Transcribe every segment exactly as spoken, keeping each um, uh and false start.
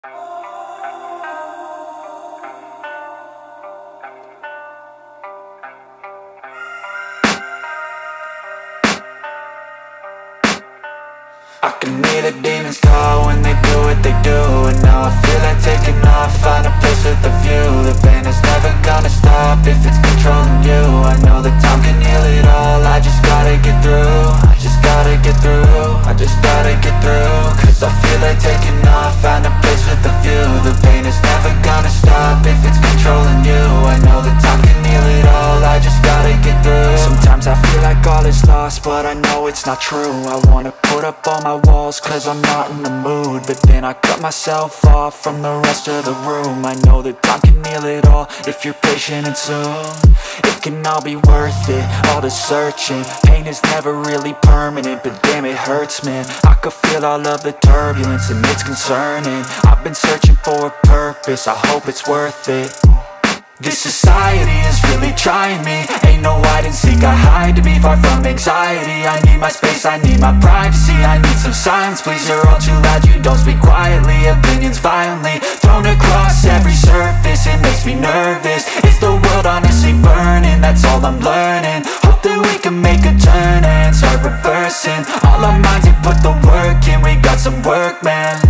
I can hear the demons call when they do what they do. And now I feel like taking off, find a place with a view. The pain is never gonna stop if it's controlling you. I know that time can heal it all, I just gotta get through. I just gotta get through, I just gotta get through. Cause I feel like taking off, find a place with a view. The pain is never gonna stop if it's controlling you. I know that time can heal it all, I just gotta get through. Sometimes I feel like all is lost, but I know it's not true. I wanna put up all my walls cause I'm not in the mood, but then I cut myself off from the rest of the room. I know that time can heal it all if you're patient and soon it can all be worth it, all the searching. Pain is never really permanent, but damn it hurts, man. I could feel all of the turbulence and it's concerning. I've been searching for a purpose, I hope it's worth it. This society is really trying me. Ain't no hide and seek, I hide to be far from anxiety. I need my space, I need my privacy. I need some silence, please, you're all too loud. You don't speak quietly, opinions violently thrown across every surface. It makes me nervous, is the world honestly burning? That's all I'm learning. Hope that we can make a turn and start reversing all our minds and put the work in. We got some work, man.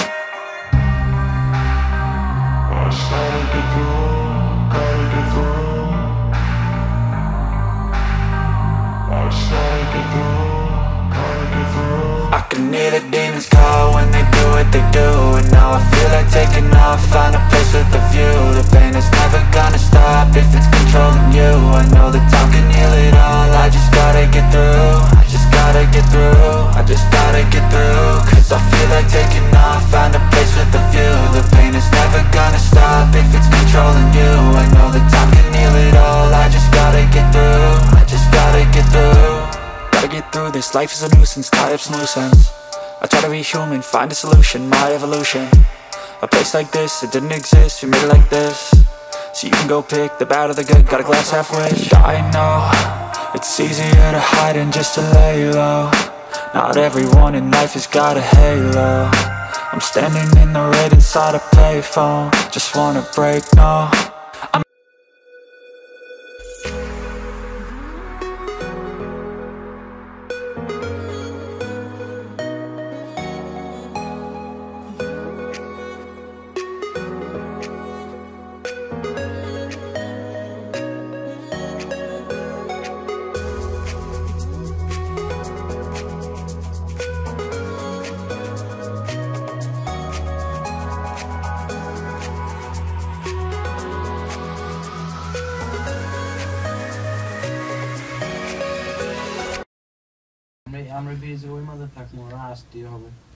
I started to do I can hear the demons call when they do what they do. And now I feel like taking off, find a place with a view. The pain is never gonna stop if it's controlling you. I know that time can heal it all, I just gotta get through. I just gotta get through, I just gotta get through. Cause I feel like taking off, find a place with a view. The pain is never gonna stop if it's controlling you. I know that time can heal it all, I just gotta get through. I just gotta get through. Gotta get through this, life is a nuisance, tie up some loose ends. I try to be human, find a solution, my evolution. A place like this, it didn't exist, we made it like this. So you can go pick the bad or the good, got a glass half wish. I know, it's easier to hide than just to lay low. Not everyone in life has got a halo. I'm standing in the red inside a payphone, just wanna break, no. I'm ready to go in motherfucking last, do you have it?